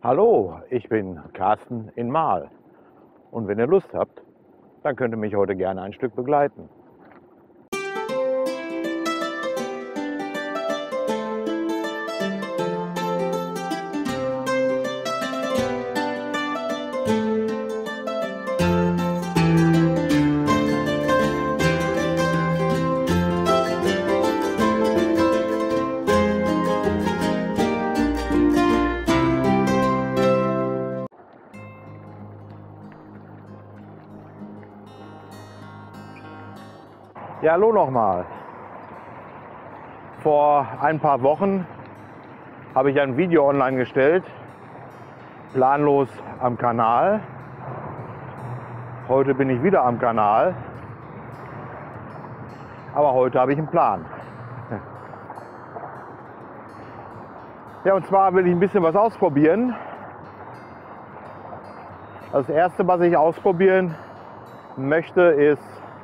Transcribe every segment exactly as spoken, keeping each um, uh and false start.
Hallo, ich bin Carsten in Marl und wenn ihr Lust habt, dann könnt ihr mich heute gerne ein Stück begleiten. Ja, hallo nochmal. Vor ein paar Wochen habe ich ein Video online gestellt, planlos am Kanal. Heute bin ich wieder am Kanal, aber heute habe ich einen Plan. Ja, und zwar will ich ein bisschen was ausprobieren. Das erste, was ich ausprobieren möchte, ist,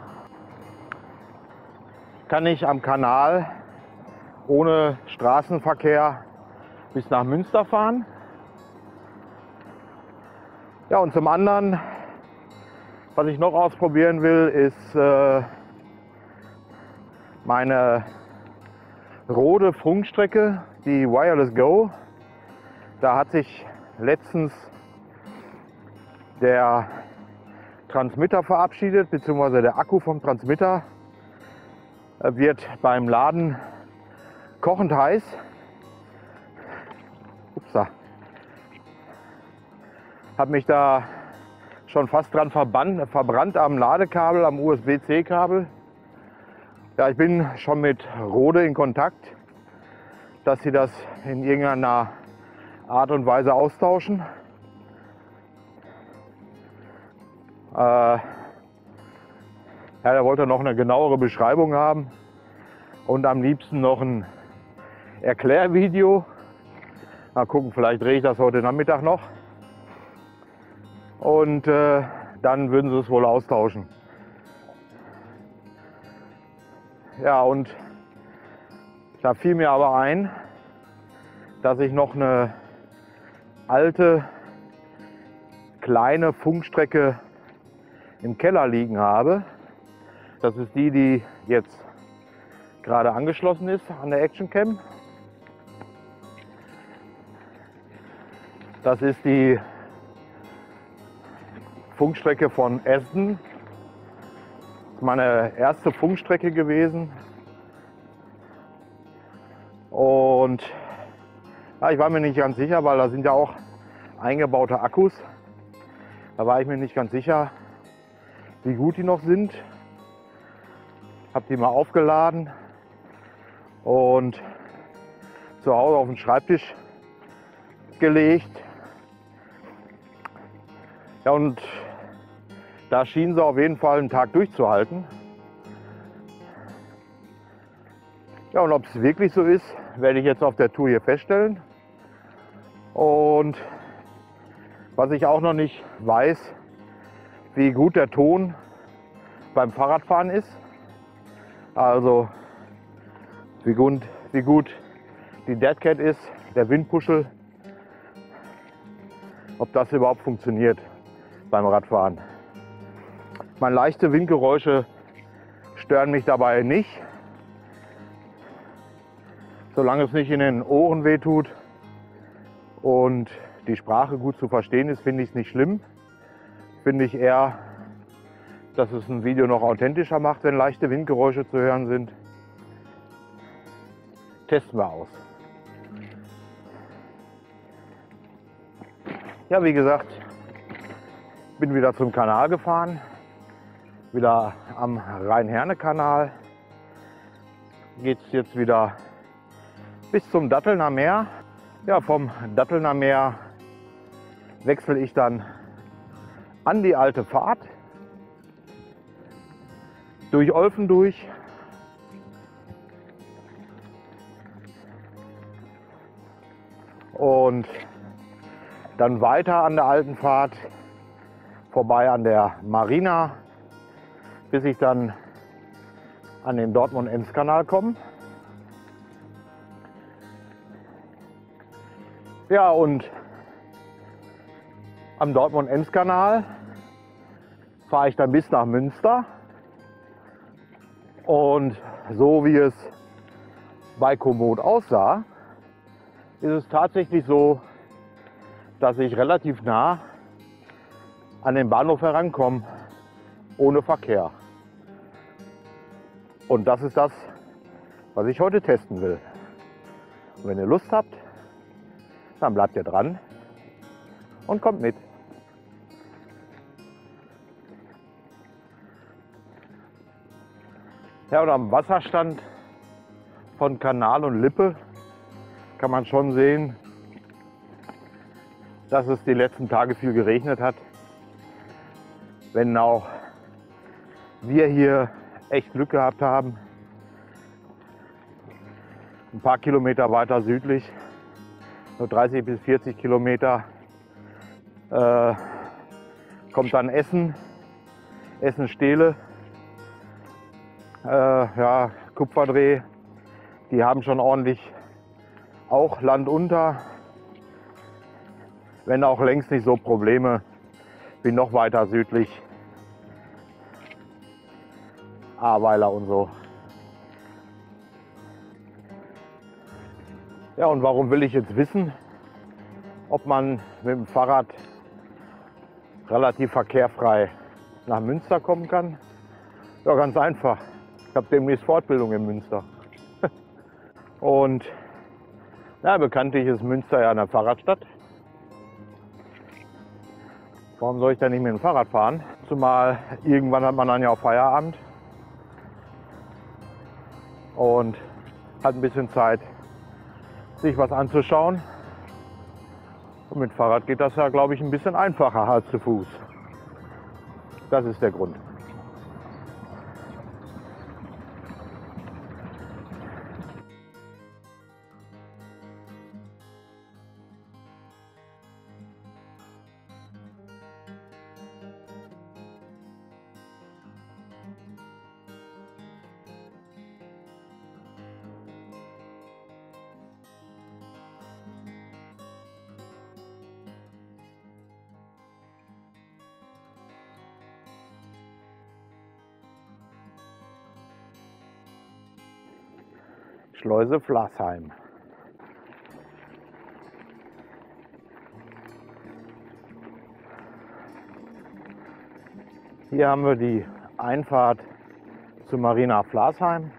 kann ich am Kanal ohne Straßenverkehr bis nach Münster fahren. Ja, und zum anderen, was ich noch ausprobieren will, ist äh, meine Rode Funkstrecke, die Wireless Go. Da hat sich letztens der Transmitter verabschiedet, beziehungsweise der Akku vom Transmitter wird beim Laden kochend heiß. Upsa. Habe mich da schon fast dran verbrannt, verbrannt am Ladekabel, am U S B C Kabel. Ja, ich bin schon mit Rode in Kontakt, dass sie das in irgendeiner Art und Weise austauschen. Äh, ja, da wollte er noch eine genauere Beschreibung haben und am liebsten noch ein Erklärvideo. Mal gucken, vielleicht drehe ich das heute Nachmittag noch. Und äh, dann würden sie es wohl austauschen. Ja, und da fiel mir aber ein, dass ich noch eine alte kleine Funkstrecke im Keller liegen habe. Das ist die, die jetzt gerade angeschlossen ist an der Action Cam. Das ist die Funkstrecke von Asden. Das ist meine erste Funkstrecke gewesen. Und ja, ich war mir nicht ganz sicher, weil da sind ja auch eingebaute Akkus. Da war ich mir nicht ganz sicher, wie gut die noch sind. Habe die mal aufgeladen und zu Hause auf den Schreibtisch gelegt. Ja, und da schien sie auf jeden Fall einen Tag durchzuhalten. Ja, und ob es wirklich so ist, werde ich jetzt auf der Tour hier feststellen. Und was ich auch noch nicht weiß, wie gut der Ton beim Fahrradfahren ist. Also wie gut, wie gut die Deadcat ist, der Windpuschel, ob das überhaupt funktioniert beim Radfahren. Meine leichte Windgeräusche stören mich dabei nicht. Solange es nicht in den Ohren wehtut und die Sprache gut zu verstehen ist, finde ich es nicht schlimm. Finde ich eher, dass es ein Video noch authentischer macht, wenn leichte Windgeräusche zu hören sind. Testen wir aus. Ja, wie gesagt, bin wieder zum Kanal gefahren, wieder am Rhein-Herne-Kanal. Geht es jetzt wieder bis zum Dattelner Meer. Ja, vom Dattelner Meer wechsle ich dann an die alte Fahrt durch Olfen durch. Und dann weiter an der alten Fahrt vorbei an der Marina, bis ich dann an den Dortmund-Ems-Kanal komme. Ja, und am Dortmund-Ems-Kanal fahre ich dann bis nach Münster. Und so wie es bei Komoot aussah, ist es tatsächlich so, dass ich relativ nah an den Bahnhof herankomme, ohne Verkehr. Und das ist das, was ich heute testen will. Und wenn ihr Lust habt, dann bleibt ihr dran und kommt mit. Ja, und am Wasserstand von Kanal und Lippe kann man schon sehen, dass es die letzten Tage viel geregnet hat. Wenn auch wir hier echt Glück gehabt haben. Ein paar Kilometer weiter südlich, nur dreißig bis vierzig Kilometer, äh, kommt dann Essen, Essen-Stehle, äh, ja, Kupferdreh. Die haben schon ordentlich auch Land unter, wenn auch längst nicht so Probleme wie noch weiter südlich, Ahrweiler und so. Ja, und warum will ich jetzt wissen, ob man mit dem Fahrrad relativ verkehrfrei nach Münster kommen kann? Ja, ganz einfach. Ich habe demnächst Fortbildung in Münster. Und ja, bekanntlich ist Münster ja eine Fahrradstadt. Warum soll ich da nicht mit dem Fahrrad fahren? Zumal irgendwann hat man dann ja auch Feierabend und hat ein bisschen Zeit, sich was anzuschauen. Und mit Fahrrad geht das ja, glaube ich, ein bisschen einfacher als zu Fuß. Das ist der Grund. Schleuse Flasheim. Hier haben wir die Einfahrt zur Marina Flasheim.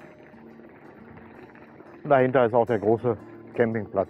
Und dahinter ist auch der große Campingplatz.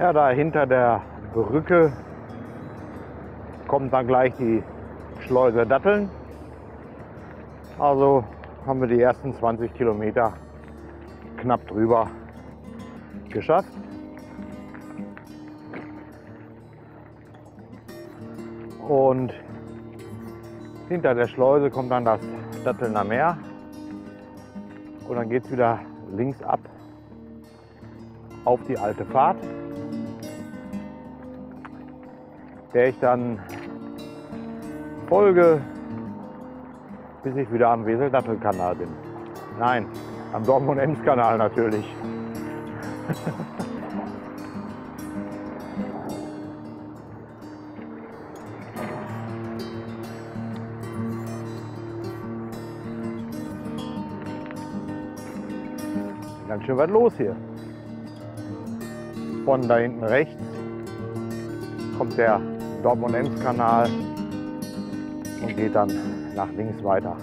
Ja, da hinter der Brücke kommt dann gleich die Schleuse Datteln. Also haben wir die ersten zwanzig Kilometer knapp drüber geschafft. Und hinter der Schleuse kommt dann das Dattelner Meer. Und dann geht es wieder links ab auf die alte Fahrt, der ich dann folge, bis ich wieder am Wesel-Dattel-Kanal bin. Nein, am Dortmund-Ems-Kanal natürlich. Ganz schön was los hier. Von da hinten rechts kommt der Dortmund-Ems-Kanal und geht dann nach links weiter.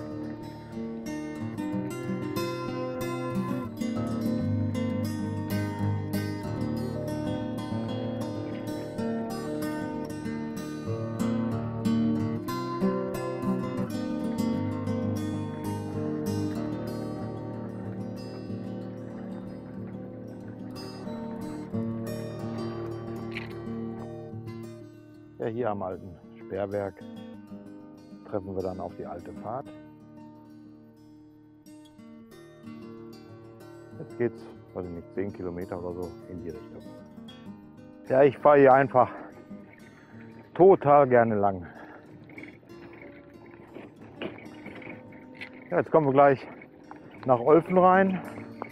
Ja, hier am alten Sperrwerk treffen wir dann auf die alte Fahrt. Jetzt geht's, weiß ich nicht, zehn Kilometer oder so in die Richtung. Ja, ich fahre hier einfach total gerne lang. Ja, jetzt kommen wir gleich nach Olfen rein.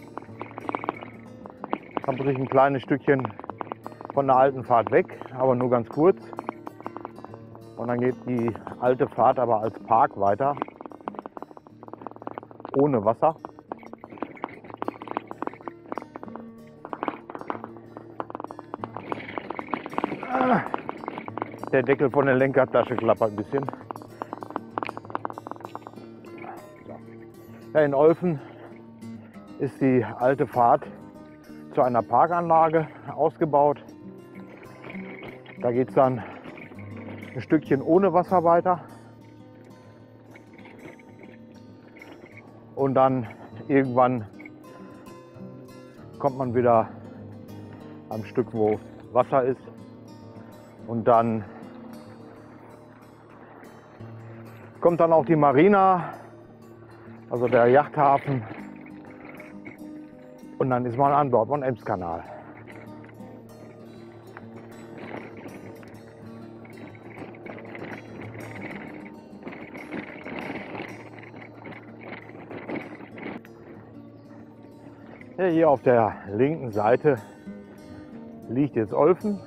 Da muss ich ein kleines Stückchen von der alten Fahrt weg, aber nur ganz kurz. Und dann geht die alte Fahrt aber als Park weiter, ohne Wasser. Der Deckel von der Lenkertasche klappert ein bisschen. Ja, in Olfen ist die alte Fahrt zu einer Parkanlage ausgebaut. Da geht es dann ein Stückchen ohne Wasser weiter und dann irgendwann kommt man wieder am Stück, wo Wasser ist, und dann kommt dann auch die Marina, also der Yachthafen, und dann ist man am Dortmund-Ems-Kanal. Ja, hier auf der linken Seite liegt jetzt Olfen.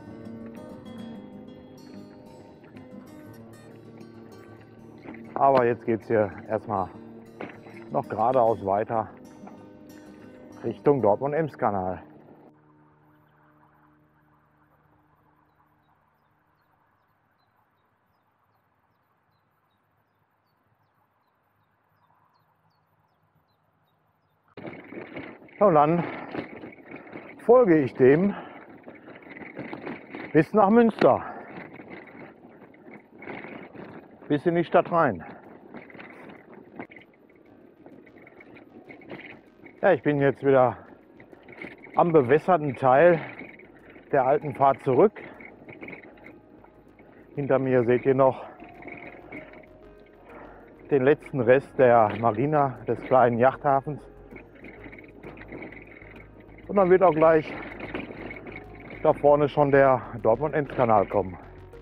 Aber jetzt geht es hier erstmal noch geradeaus weiter Richtung Dortmund-Ems-Kanal. Und dann folge ich dem bis nach Münster, bis in die Stadt rein. Ja, ich bin jetzt wieder am bewässerten Teil der alten Fahrt zurück. Hinter mir seht ihr noch den letzten Rest der Marina, des kleinen Yachthafens. Und dann wird auch gleich da vorne schon der Dortmund-Ems-Kanal kommen.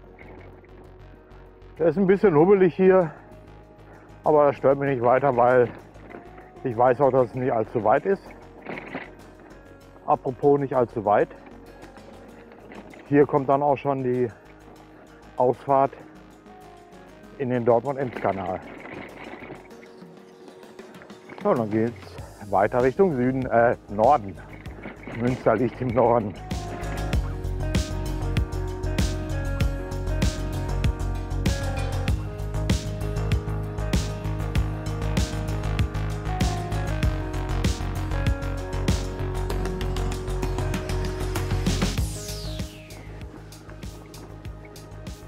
Der ist ein bisschen hubbelig hier, aber das stört mich nicht weiter, weil ich weiß auch, dass es nicht allzu weit ist. Apropos nicht allzu weit. Hier kommt dann auch schon die Ausfahrt in den Dortmund-Ems-Kanal. So, dann geht es weiter Richtung Süden, äh, Norden. Münster liegt im Norden.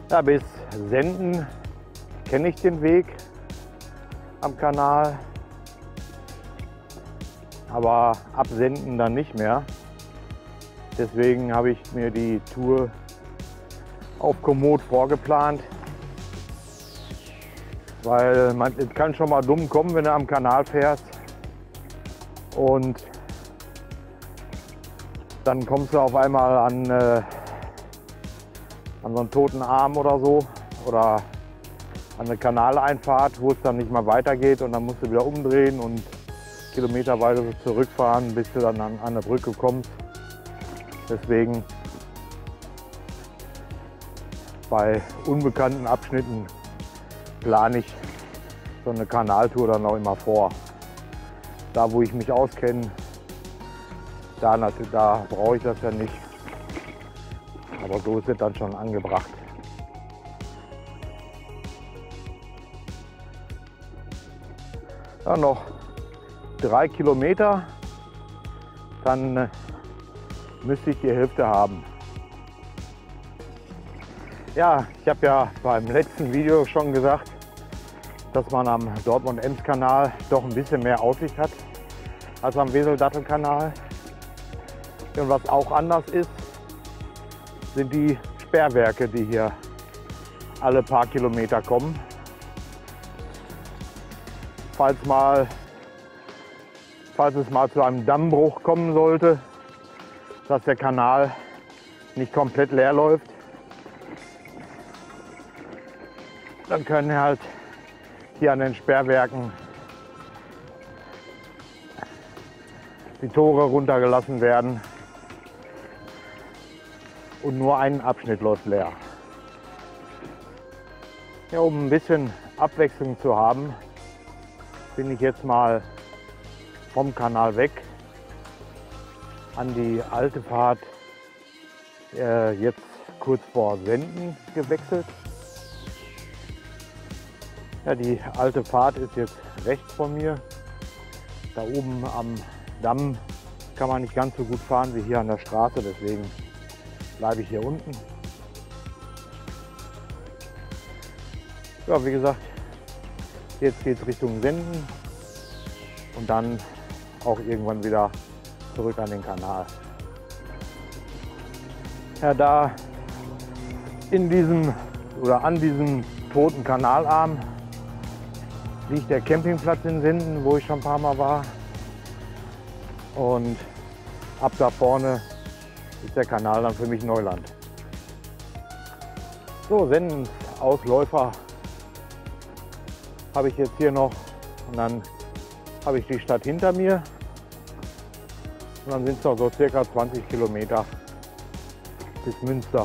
Ja, bis Senden kenne ich den Weg am Kanal, aber ab Senden dann nicht mehr. Deswegen habe ich mir die Tour auf Komoot vorgeplant, weil man, es kann schon mal dumm kommen, wenn du am Kanal fährst und dann kommst du auf einmal an, äh, an so einen toten Arm oder so oder an eine Kanaleinfahrt, wo es dann nicht mehr weitergeht und dann musst du wieder umdrehen und kilometerweise zurückfahren, bis du dann an, an eine Brücke kommst. Deswegen bei unbekannten Abschnitten plane ich so eine Kanaltour dann auch immer vor. Da, wo ich mich auskenne, da, da brauche ich das ja nicht. Aber so ist es dann schon angebracht. Ja, noch drei Kilometer, dann äh, müsste ich die Hälfte haben. Ja, ich habe ja beim letzten Video schon gesagt, dass man am Dortmund-Ems-Kanal doch ein bisschen mehr Aussicht hat als am Wesel-Datteln-Kanal. Und was auch anders ist, sind die Sperrwerke, die hier alle paar Kilometer kommen. Falls, mal, falls es mal zu einem Dammbruch kommen sollte, dass der Kanal nicht komplett leer läuft, dann können halt hier an den Sperrwerken die Tore runtergelassen werden und nur ein Abschnitt läuft leer. Ja, um ein bisschen Abwechslung zu haben, bin ich jetzt mal vom Kanal weg an die alte Fahrt, äh, jetzt kurz vor Senden gewechselt. Ja, die alte Fahrt ist jetzt rechts von mir. Da oben am Damm kann man nicht ganz so gut fahren wie hier an der Straße, deswegen bleibe ich hier unten. Ja, wie gesagt, jetzt geht es Richtung Senden und dann auch irgendwann wieder zurück an den Kanal. Ja, da in diesem oder an diesem toten Kanalarm liegt der Campingplatz in Senden, wo ich schon ein paar Mal war. Und ab da vorne ist der Kanal dann für mich Neuland. So, Sendens Ausläufer habe ich jetzt hier noch und dann habe ich die Stadt hinter mir. Und dann sind es noch so circa zwanzig Kilometer bis Münster.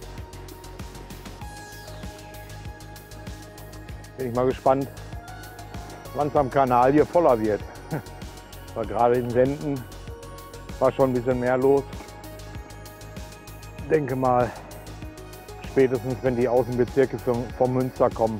Bin ich mal gespannt, wann es am Kanal hier voller wird. Weil gerade in Senden war schon ein bisschen mehr los. Ich denke mal, spätestens wenn die Außenbezirke vom Münster kommen,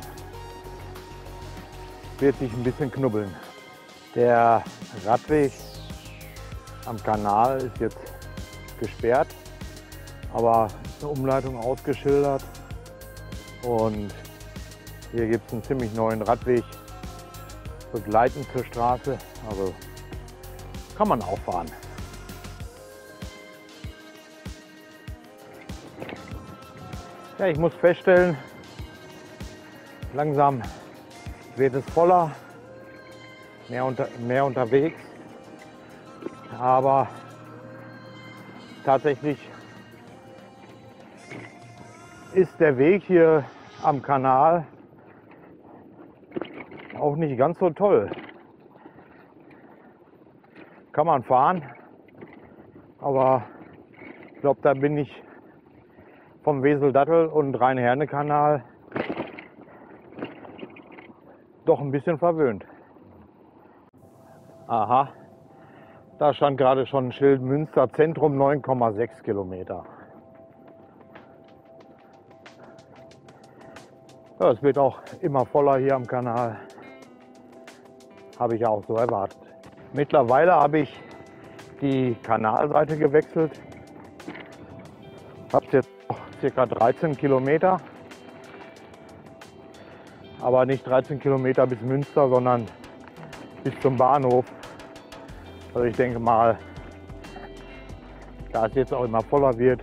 wird sich ein bisschen knubbeln. Der Radweg am Kanal ist jetzt gesperrt, aber eine Umleitung ausgeschildert. Und hier gibt es einen ziemlich neuen Radweg begleitend zur Straße, also kann man auch fahren. Ja, ich muss feststellen, langsam wird es voller, mehr, unter, mehr unterwegs, aber tatsächlich ist der Weg hier am Kanal auch nicht ganz so toll. Kann man fahren, aber ich glaube, da bin ich vom Wesel-Dattel- und Rhein-Herne-Kanal doch ein bisschen verwöhnt. Aha, da stand gerade schon ein Schild Münster Zentrum neun Komma sechs Kilometer. Ja, es wird auch immer voller hier am Kanal. Habe ich ja auch so erwartet. Mittlerweile habe ich die Kanalseite gewechselt. Habe jetzt noch ca. dreizehn Kilometer Aber nicht dreizehn Kilometer bis Münster, sondern bis zum Bahnhof. Also ich denke mal, da es jetzt auch immer voller wird,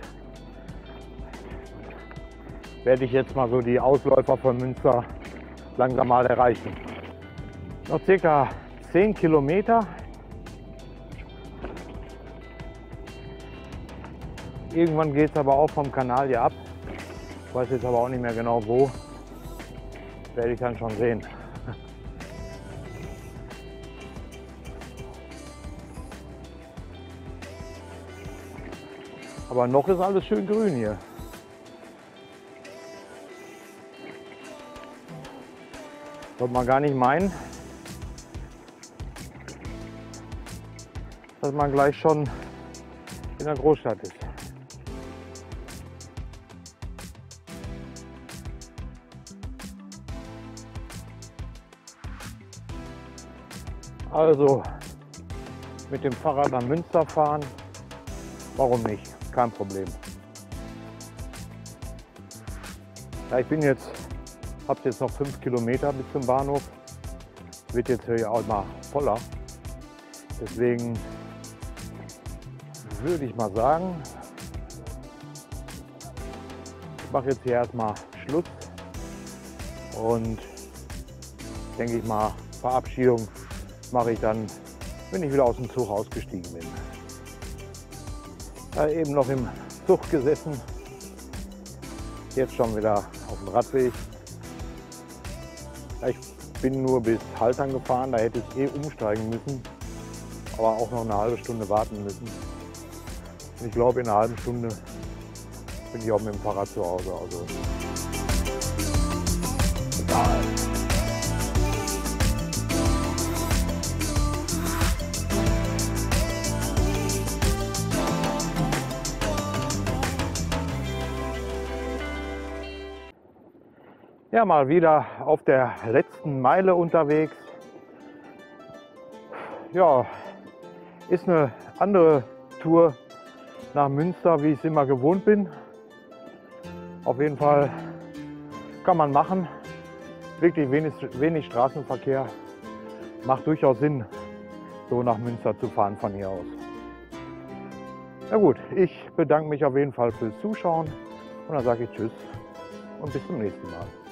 werde ich jetzt mal so die Ausläufer von Münster langsam mal erreichen. Noch circa zehn Kilometer. Irgendwann geht es aber auch vom Kanal hier ab. Ich weiß jetzt aber auch nicht mehr genau wo. Werde ich dann schon sehen. Aber noch ist alles schön grün hier. Sollte man gar nicht meinen, dass man gleich schon in der Großstadt ist. Also mit dem Fahrrad nach Münster fahren, warum nicht? Kein Problem. Ja, ich bin jetzt, habe jetzt noch fünf Kilometer bis zum Bahnhof. Wird jetzt hier auch mal voller. Deswegen würde ich mal sagen, ich mache jetzt hier erstmal Schluss und denke ich mal, Verabschiedung mache ich dann, wenn ich wieder aus dem Zug ausgestiegen bin. Da eben noch im Zug gesessen, jetzt schon wieder auf dem Radweg. Ich bin nur bis Haltern gefahren, da hätte ich eh umsteigen müssen, aber auch noch eine halbe Stunde warten müssen. Und ich glaube, in einer halben Stunde bin ich auch mit dem Fahrrad zu Hause. Also egal. Ja, mal wieder auf der letzten Meile unterwegs. Ja, ist eine andere Tour nach Münster, wie ich es immer gewohnt bin. Auf jeden Fall kann man machen. Wirklich wenig, wenig Straßenverkehr. Macht durchaus Sinn, so nach Münster zu fahren von hier aus. Na gut, ich bedanke mich auf jeden Fall fürs Zuschauen und dann sage ich Tschüss und bis zum nächsten Mal.